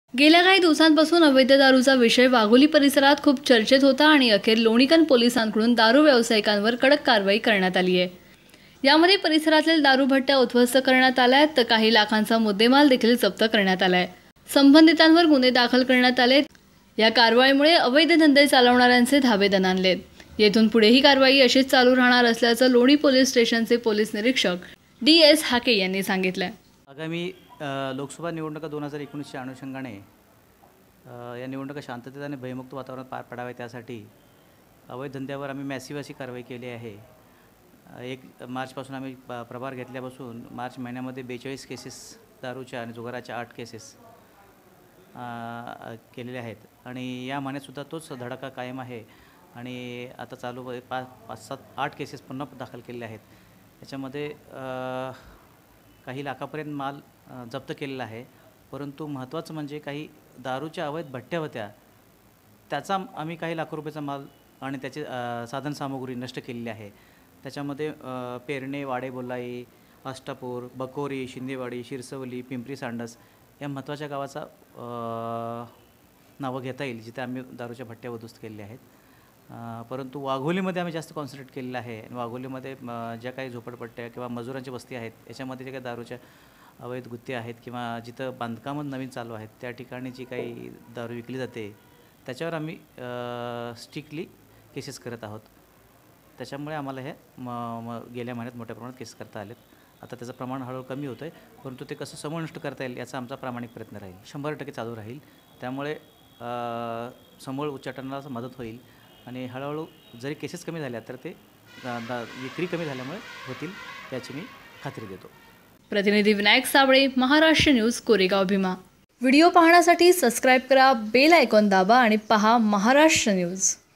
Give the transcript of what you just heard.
गेल्या काही दिवसांपासून अवैध दारूचा विषय वाघोली परिसरात खूप चर्चेत होता आणि अखेर लोणीकन पोलिसांकडून दारू व्यावसायिकांवर कडक कारवाई करण्यात आली आहे। यामध्ये परिसरातील दारू भट्ट्या उद्ध्वस्त करण्यात आल्या आहेत तर काही लाखांचा मुद्देमाल देखील जप्त करण्यात आला आहे। संबंधितांवर गुन्हे दाखल करण्यात आले। या कारवाईमुळे अवैध धंदे चालवणाऱ्यांचे धाबे दणाणलेत। येथून पुढे ही कारवाई अशीच चालू राहणार असल्याचं लोणी पोलीस स्टेशनचे पोलीस निरीक्षक DS हाके यांनी सांगितलं। आगामी लोकसभा निवडणुका 2019च्या अनुषंगाने या निवडणुका शांततेत आणि भयमुक्त वातावरणात पार पडाव्या त्यासाठी अवैध धंद्यावर आम्ही मॅसिव्ह अशी कारवाई केली आहे। 1 मार्चपासून आम्ही प्रभार घेतल्यापासून मार्च महिन्यामध्ये 42 केसेस दारूच्या आणि जुगाराच्या 8 केसेस केलेले आहेत आणि या महिन्यातसुद्धा तोच धडाका कायम आहे आणि आता चालू 5-7-8 केसेस पुन्हा दाखल केलेले आहेत। त्याच्यामध्ये काही लाखापर्यंत माल जप्त केलेला आहे, परंतु महत्त्वाचं म्हणजे काही दारूच्या अवैध भट्ट्या होत्या त्याचा आम्ही काही लाख रुपयाचा माल आणि त्याचे साधनसामुग्री नष्ट केलेली आहे। त्याच्यामध्ये पेरणे, वाडे बोलाई, अष्टापूर, बकोरी, शिंदेवाडी, शिरसवली, पिंपरी सांडस या महत्त्वाच्या गावाचा नावं घेता येईल जिथे आम्ही दारूच्या भट्ट्या उद्ध्वस्त केलेल्या आहेत। परंतु वाघोलीमध्ये आम्ही जास्त कॉन्सन्ट्रेट केलेलं आहे आणि वाघोलीमध्ये ज्या काही झोपडपट्ट्या किंवा मजुरांची वस्ती आहेत याच्यामध्ये जे काही दारूच्या अवैध गुत्ते आहेत किंवा जिथं बांधकामच नवीन चालू आहेत त्या ठिकाणी जी काही दारू विकली जाते त्याच्यावर आम्ही स्ट्रिक्टली केसेस करत आहोत। त्याच्यामुळे आम्हाला हे गेल्या महिन्यात मोठ्या प्रमाणात केसेस करता आलेत। आता त्याचं प्रमाण हळूहळू कमी होतं आहे, परंतु ते कसं समूळ नष्ट करता येईल याचा आमचा प्रामाणिक प्रयत्न राहील। 100% चालू राहील। त्यामुळे समूळ उच्चाटनाला मदत होईल आणि हळूहळू जरी केसेस कमी झाल्या तर ते विक्री कमी झाल्यामुळे होतील याची मी खात्री देतो। प्रतिनिधी विनायक साबळे, महाराष्ट्र न्यूज, कोरेगाव भीमा। व्हिडिओ पाहण्यासाठी सबस्क्राइब करा, बेल आयकॉन दाबा आणि पहा महाराष्ट्र न्यूज।